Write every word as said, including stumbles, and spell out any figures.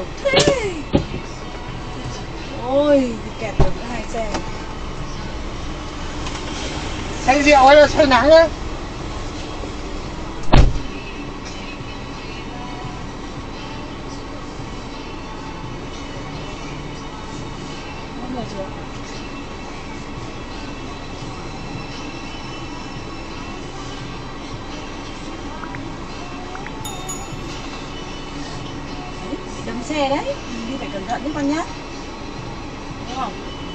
nhiều thế. Ôi, kẹt được hai xe. Say rượu hay là say nắng ấy? Không là chưa? Đâm xe đấy, đi phải cẩn thận đấy con nhá. Đúng không?